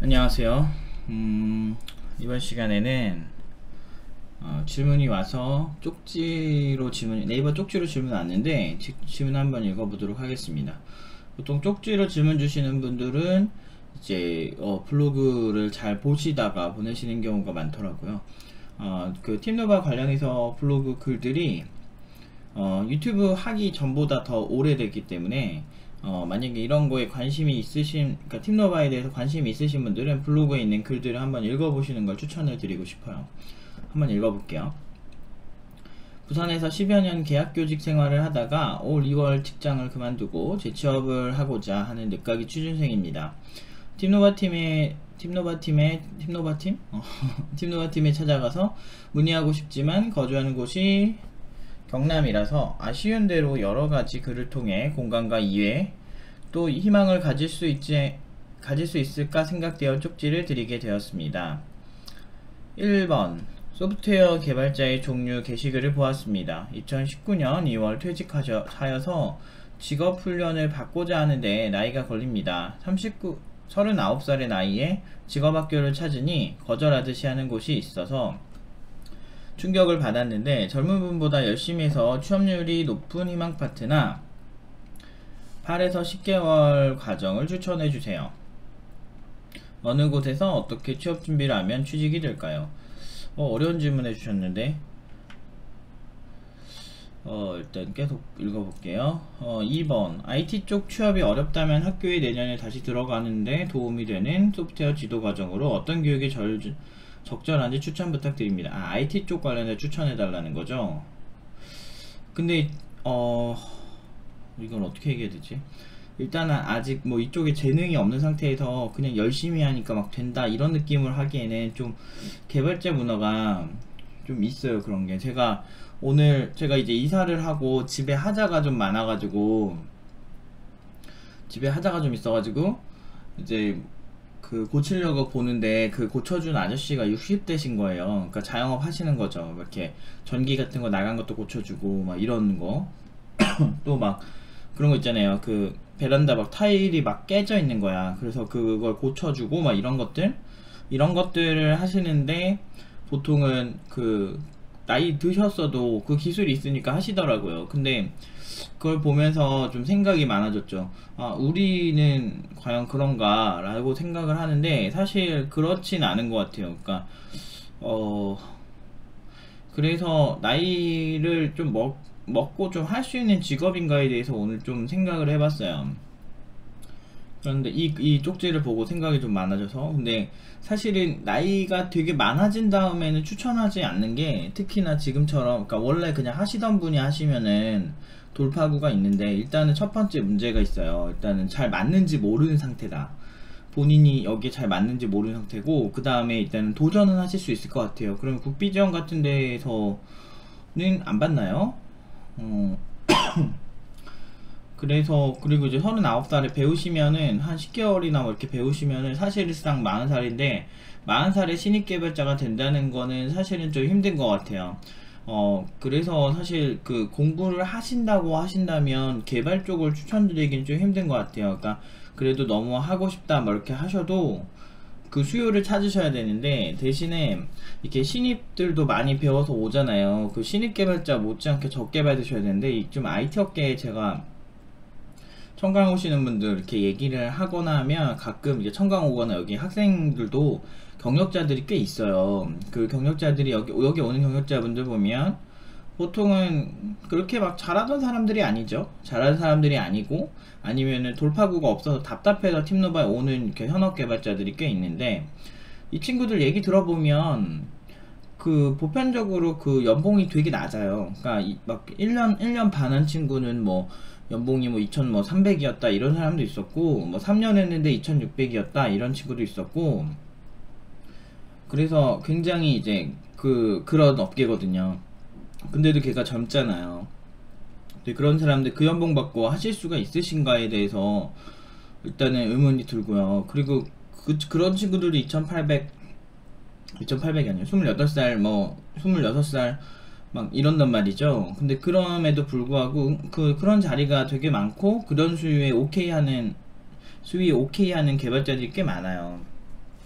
안녕하세요. 이번 시간에는 질문이 와서 네이버 쪽지로 질문 왔는데 질문 한번 읽어보도록 하겠습니다. 보통 쪽지로 질문 주시는 분들은 이제 블로그를 잘 보시다가 보내시는 경우가 많더라고요. 그 팀노바 관련해서 블로그 글들이 유튜브 하기 전보다 더 오래됐기 때문에 만약에 이런 거에 관심이 있으신, 그러니까 팀노바에 대해서 관심이 있으신 분들은 블로그에 있는 글들을 한번 읽어보시는 걸 추천을 드리고 싶어요. 한번 읽어볼게요. 부산에서 10여 년 계약교직 생활을 하다가 올 2월 직장을 그만두고 재취업을 하고자 하는 늦가기 취준생입니다. 팀노바팀에 찾아가서 문의하고 싶지만 거주하는 곳이 경남이라서 아쉬운 대로 여러가지 글을 통해 공감과 이해 또 희망을 가질 수 있을까 생각되어 쪽지를 드리게 되었습니다. 1번 소프트웨어 개발자의 종류 게시글을 보았습니다. 2019년 2월 퇴직하여서 직업훈련을 받고자 하는데 나이가 걸립니다. 39살의 나이에 직업학교를 찾으니 거절하듯이 하는 곳이 있어서 충격을 받았는데 젊은 분보다 열심히 해서 취업률이 높은 희망 파트나 8에서 10개월 과정을 추천해주세요. 어느 곳에서 어떻게 취업 준비를 하면 취직이 될까요? 어려운 질문 해주셨는데 일단 계속 읽어볼게요. 2번 IT 쪽 취업이 어렵다면 학교에 내년에 다시 들어가는데 도움이 되는 소프트웨어 지도 과정으로 어떤 교육이 적절한지 추천 부탁드립니다. IT 쪽 관련해 추천해달라는 거죠. 근데 이건 어떻게 얘기해야 되지? 일단은 아직 뭐 이쪽에 재능이 없는 상태에서 그냥 열심히 하니까 막 된다 이런 느낌을 하기에는 좀 개발자 문화가 좀 있어요. 그런 게 제가 이제 이사를 하고 집에 하자가 좀 있어가지고 이제 그 고치려고 보는데 그 고쳐준 아저씨가 60대신 거예요. 그러니까 자영업 하시는 거죠. 이렇게 전기 같은 거 나간 것도 고쳐주고 막 이런 거. 또 막 그런 거 있잖아요. 그 베란다 막 타일이 막 깨져 있는 거야. 그래서 그걸 고쳐주고 막 이런 것들을 하시는데 보통은 그 나이 드셨어도 그 기술이 있으니까 하시더라고요. 근데 그걸 보면서 좀 생각이 많아졌죠. 우리는 과연 그런가 라고 생각을 하는데 사실 그렇진 않은 것 같아요. 그러니까 그래서 나이를 좀 먹고 좀 할 수 있는 직업인가에 대해서 오늘 좀 생각을 해봤어요. 그런데 이 쪽지를 보고 생각이 좀 많아져서, 근데 사실은 나이가 되게 많아진 다음에는 추천하지 않는 게, 특히나 지금처럼, 그러니까 원래 그냥 하시던 분이 하시면은 돌파구가 있는데, 일단은 첫 번째 문제가 있어요. 일단은 잘 맞는지 모르는 상태다. 본인이 여기에 잘 맞는지 모르는 상태고, 그 다음에 일단은 도전은 하실 수 있을 것 같아요. 그럼 국비지원 같은 데에서는 안 받나요? 그래서 그리고 이제 39살에 배우시면은 한 10개월이나 뭐 이렇게 배우시면은 사실상 40살인데 40살에 신입 개발자가 된다는 거는 사실은 좀 힘든 것 같아요. 그래서 사실 그 공부를 하신다고 하신다면 개발 쪽을 추천드리기는 좀 힘든 것 같아요. 그러니까 그래도 너무 하고 싶다 뭐 이렇게 하셔도 그 수요를 찾으셔야 되는데, 대신에 이렇게 신입들도 많이 배워서 오잖아요. 그 신입 개발자 못지않게 적게 받으셔야 되는데, 좀 IT 업계에 제가 청강 오시는 분들 이렇게 얘기를 하거나 하면 가끔 이제 청강 오거나 여기 학생들도 경력자들이 꽤 있어요. 그 경력자들이 여기 오는 경력자분들 보면 보통은 그렇게 막 잘하던 사람들이 아니죠. 잘하는 사람들이 아니고, 아니면은 돌파구가 없어서 답답해서 팀노바에 오는 이렇게 현업 개발자들이 꽤 있는데, 이 친구들 얘기 들어보면 그 보편적으로 그 연봉이 되게 낮아요. 그러니까 막 1년 반 한 친구는 뭐 연봉이 뭐 2,300이었다 이런 사람도 있었고, 뭐 3년 했는데 2,600이었다 이런 친구도 있었고, 그래서 굉장히 이제 그런 업계거든요. 근데도 걔가 젊잖아요. 근데 그런 사람들 그 연봉 받고 하실 수가 있으신가에 대해서 일단은 의문이 들고요. 그리고 그런 친구들이 2,800이 아니에요. 28살 뭐 26살 막 이런단 말이죠. 근데 그럼에도 불구하고 그런 자리가 되게 많고, 그런 수위에 오케이 하는 개발자들이 꽤 많아요.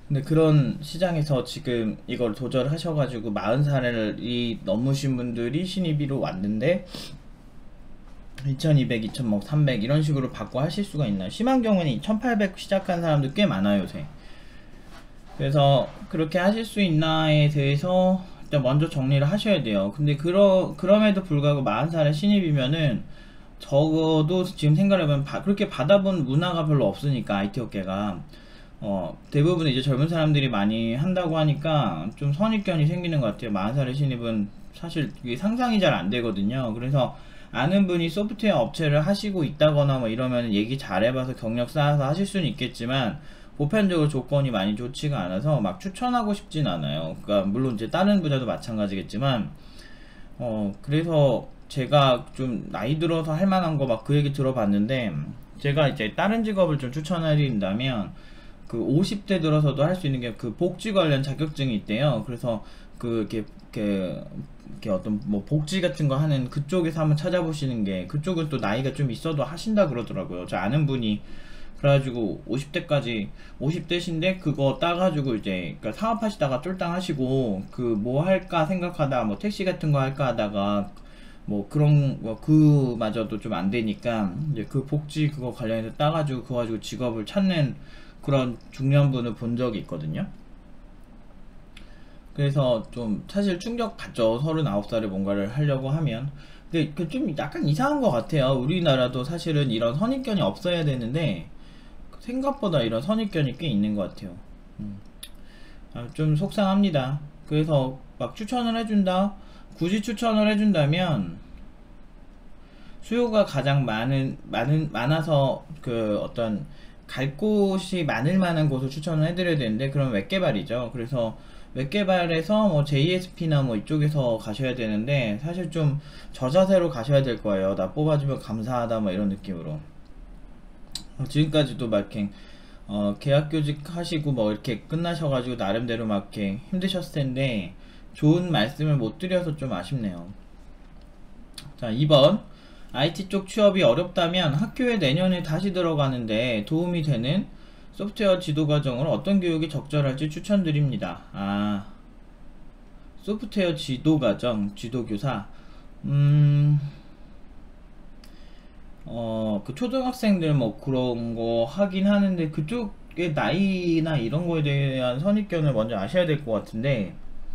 근데 그런 시장에서 지금 이걸 도전하셔가지고 40살이 넘으신 분들이 신입으로 왔는데 2200, 2000, 300 이런 식으로 받고 하실 수가 있나요? 심한 경우는 1800 시작한 사람들 꽤 많아요, 요새. 그래서 그렇게 하실 수 있나에 대해서 일단 먼저 정리를 하셔야 돼요. 근데 그럼에도 불구하고 40살의 신입이면은 적어도 지금 생각해보면 그렇게 받아본 문화가 별로 없으니까 IT 업계가 대부분 이제 젊은 사람들이 많이 한다고 하니까 좀 선입견이 생기는 것 같아요. 40살의 신입은 사실 이게 상상이 잘 안 되거든요. 그래서 아는 분이 소프트웨어 업체를 하시고 있다거나 뭐 이러면 얘기 잘 해봐서 경력 쌓아서 하실 수는 있겠지만 보편적으로 조건이 많이 좋지가 않아서 막 추천하고 싶진 않아요. 그러니까 물론 이제 다른 분야도 마찬가지겠지만 그래서 제가 좀 나이 들어서 할 만한 거 막 그 얘기 들어봤는데 제가 이제 다른 직업을 좀 추천해드린다면 그 50대 들어서도 할 수 있는 게 그 복지 관련 자격증이 있대요. 그래서 이렇게 어떤 뭐 복지 같은 거 하는 그쪽에서 한번 찾아보시는 게 그쪽은 또 나이가 좀 있어도 하신다 그러더라고요. 저 아는 분이 그래가지고 50대까지 50대신데 그거 따가지고 이제 그러니까 사업하시다가 쫄딱 하시고 그 뭐 할까 생각하다 뭐 택시 같은 거 할까 하다가 뭐 그런 뭐 그마저도 좀 안 되니까 이제 그 복지 그거 관련해서 따가지고 그거 가지고 직업을 찾는 그런 중년분을 본 적이 있거든요. 그래서 좀 사실 충격 받죠. 39살에 뭔가를 하려고 하면. 근데 그 좀 약간 이상한 것 같아요. 우리나라도 사실은 이런 선입견이 없어야 되는데 생각보다 이런 선입견이 꽤 있는 것 같아요. 좀 속상합니다. 그래서 막 추천을 해준다. 굳이 추천을 해준다면 수요가 가장 많아서 그 어떤 갈 곳이 많을 만한 곳을 추천을 해드려야 되는데 그럼 웹개발이죠. 그래서 웹개발에서 뭐 JSP나 뭐 이쪽에서 가셔야 되는데 사실 좀 저자세로 가셔야 될 거예요. 나 뽑아주면 감사하다 뭐 이런 느낌으로. 지금까지도 막 이렇게 계약 교직 하시고 뭐 이렇게 끝나셔가지고 나름대로 막 이렇게 힘드셨을 텐데 좋은 말씀을 못 드려서 좀 아쉽네요. 자, 2번 IT 쪽 취업이 어렵다면 학교에 내년에 다시 들어가는데 도움이 되는 소프트웨어 지도 과정으로 어떤 교육이 적절할지 추천드립니다. 소프트웨어 지도 과정, 지도교사. 그 초등학생들 뭐 그런 거 하긴 하는데 그쪽의 나이나 이런 거에 대한 선입견을 먼저 아셔야 될 것 같은데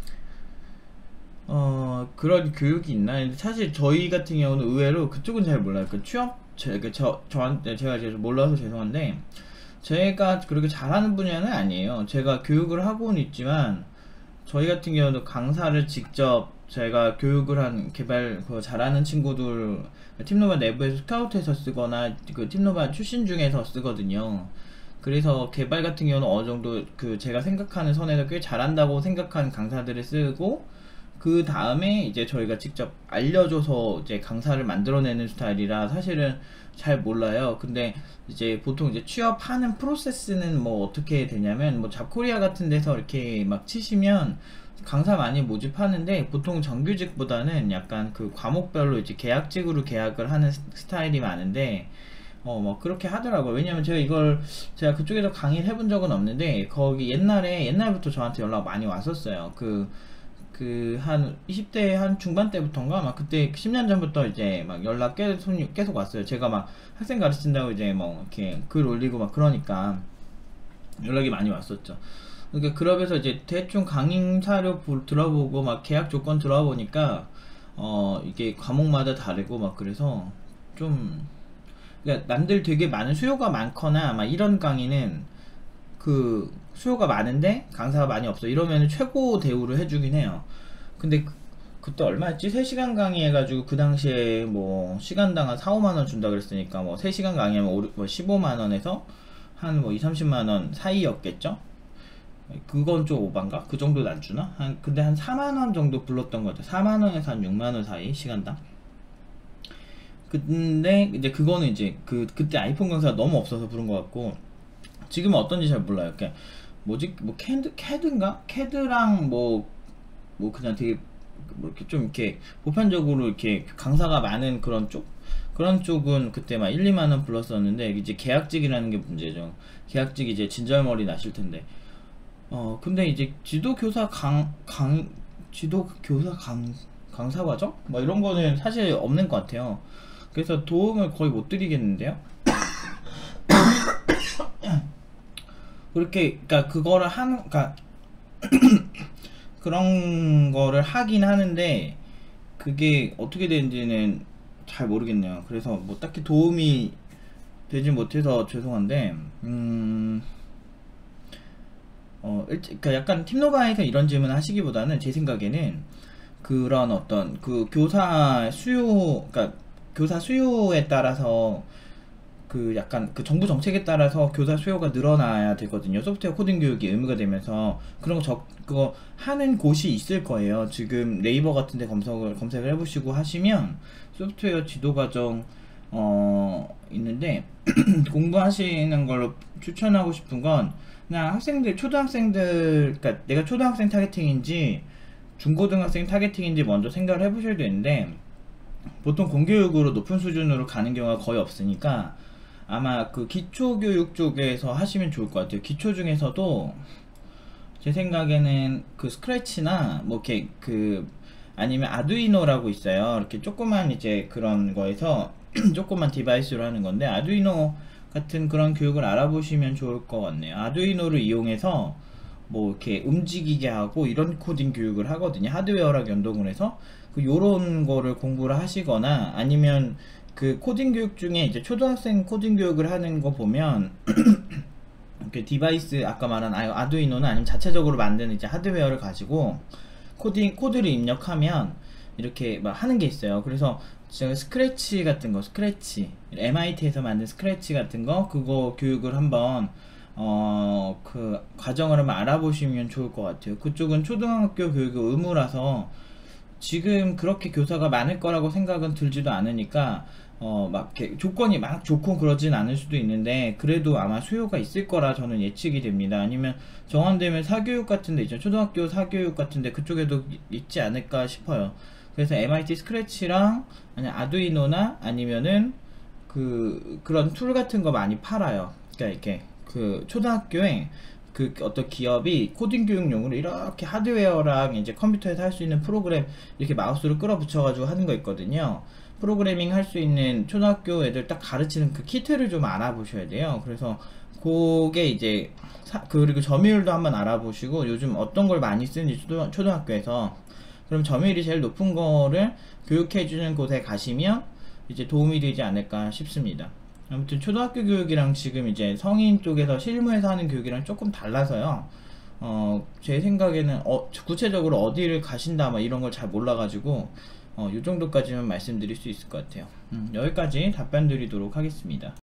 그런 교육이 있나? 사실 저희 같은 경우는 의외로 그쪽은 잘 몰라요. 그 취업, 저한테 제가 몰라서 죄송한데, 제가 그렇게 잘하는 분야는 아니에요. 제가 교육을 하고는 있지만, 저희 같은 경우는 강사를 직접 제가 교육을 한 개발 그 잘하는 친구들 팀노바 내부에서 스카우트해서 쓰거나 그 팀노바 출신 중에서 쓰거든요. 그래서 개발 같은 경우는 어느 정도 그 제가 생각하는 선에서 꽤 잘한다고 생각하는 강사들을 쓰고 그 다음에 이제 저희가 직접 알려줘서 이제 강사를 만들어내는 스타일이라 사실은 잘 몰라요. 근데 이제 보통 이제 취업하는 프로세스는 뭐 어떻게 되냐면 뭐 잡코리아 같은 데서 이렇게 막 치시면 강사 많이 모집하는데 보통 정규직보다는 약간 그 과목별로 이제 계약직으로 계약을 하는 스타일이 많은데 뭐 그렇게 하더라고요. 왜냐면 제가 그쪽에서 강의를 해본 적은 없는데 거기 옛날부터 저한테 연락 많이 왔었어요. 한 20대 한 중반 때부터인가 막 그때 10년 전부터 이제 막 연락 계속 왔어요. 제가 막 학생 가르친다고 이제 뭐 이렇게 글 올리고 막 그러니까 연락이 많이 왔었죠. 그러니까 그러면서 이제 대충 강의 사료 들어보고 막 계약 조건 들어보니까 이게 과목마다 다르고 막 그래서 좀 그러니까 남들 되게 많은 수요가 많거나 막 이런 강의는 그 수요가 많은데 강사가 많이 없어 이러면 최고 대우를 해주긴 해요. 근데 그때 얼마였지? 3시간 강의 해가지고 그 당시에 뭐 시간당 한 4, 5만원 준다 그랬으니까 뭐 3시간 강의하면 뭐 15만원에서 한 뭐 2, 30만원 사이였겠죠? 그건 좀 오반가? 그 정도는 안 주나? 근데 한 4만원 정도 불렀던 것 같아요. 4만원에서 한 6만원 사이 시간당. 근데 이제 그거는 이제 그때 아이폰 강사가 너무 없어서 부른 것 같고 지금은 어떤지 잘 몰라요. 그러니까 뭐지? 뭐 캐드인가? 캐드랑 뭐 그냥 되게 뭐 이렇게 좀 이렇게 보편적으로 이렇게 강사가 많은 그런 쪽은 그때 막 1, 2만원 불렀었는데 이제 계약직이라는 게 문제죠. 계약직이 이제 진절머리 나실 텐데 근데 이제 강사 과정? 뭐 이런 거는 사실 없는 것 같아요. 그래서 도움을 거의 못 드리겠는데요. 그렇게, 그니까 그거를 그니까 그런 거를 하긴 하는데, 그게 어떻게 되는지는 잘 모르겠네요. 그래서 뭐 딱히 도움이 되지 못해서 죄송한데, 그러니까 약간 팀노바에서 이런 질문 하시기보다는 제 생각에는 그런 어떤 그 교사 수요, 그러니까 교사 수요에 따라서 그 약간 그 정부 정책에 따라서 교사 수요가 늘어나야 되거든요. 소프트웨어 코딩 교육이 의무가 되면서 그런 거 그거 하는 곳이 있을 거예요. 지금 네이버 같은 데 검색을 해보시고 하시면 소프트웨어 지도 과정 있는데 공부하시는 걸로 추천하고 싶은 건 그냥 학생들, 초등학생들, 그러니까 내가 초등학생 타겟팅인지 중고등학생 타겟팅인지 먼저 생각을 해보셔야 되는데, 보통 공교육으로 높은 수준으로 가는 경우가 거의 없으니까 아마 그 기초교육 쪽에서 하시면 좋을 것 같아요. 기초 중에서도 제 생각에는 그 스크래치나 뭐 이렇게 아니면 아두이노라고 있어요. 이렇게 조그만 이제 그런 거에서 조그만 디바이스로 하는 건데, 아두이노 같은 그런 교육을 알아보시면 좋을 것 같네요. 아두이노를 이용해서 뭐 이렇게 움직이게 하고 이런 코딩 교육을 하거든요. 하드웨어랑 연동을 해서 요런 거를 공부를 하시거나, 아니면 그 코딩 교육 중에 이제 초등학생 코딩 교육을 하는 거 보면 이렇게 디바이스, 아까 말한 아두이노는 아니면 자체적으로 만드는 이제 하드웨어를 가지고 코드를 입력하면 이렇게 막 하는 게 있어요. 그래서 제가 스크래치 같은 거, MIT에서 만든 스크래치 같은 거, 그거 교육을 한번 그 과정을 한번 알아보시면 좋을 것 같아요. 그쪽은 초등학교 교육이 의무라서 지금 그렇게 교사가 많을 거라고 생각은 들지도 않으니까 막 이렇게 조건이 막 좋고 그러진 않을 수도 있는데, 그래도 아마 수요가 있을 거라 저는 예측이 됩니다. 아니면 정원되면 사교육 같은데 있죠. 초등학교 사교육 같은데 그쪽에도 있지 않을까 싶어요. 그래서 MIT 스크래치랑 아니면 아두이노나 아니면은 그런 툴 같은 거 많이 팔아요. 그러니까 이렇게 그 초등학교에 그 어떤 기업이 코딩 교육용으로 이렇게 하드웨어랑 이제 컴퓨터에서 할 수 있는 프로그램 이렇게 마우스로 끌어붙여 가지고 하는 거 있거든요. 프로그래밍 할 수 있는 초등학교 애들 딱 가르치는 그 키트를 좀 알아보셔야 돼요. 그래서 그게 이제 그리고 점유율도 한번 알아보시고, 요즘 어떤 걸 많이 쓰는지 초등학교에서, 그럼 점유율이 제일 높은 거를 교육해주는 곳에 가시면 이제 도움이 되지 않을까 싶습니다. 아무튼 초등학교 교육이랑 지금 이제 성인 쪽에서 실무에서 하는 교육이랑 조금 달라서요. 제 생각에는 구체적으로 어디를 가신다 막 이런 걸 잘 몰라가지고 요 정도까지만 말씀드릴 수 있을 것 같아요. 여기까지 답변 드리도록 하겠습니다.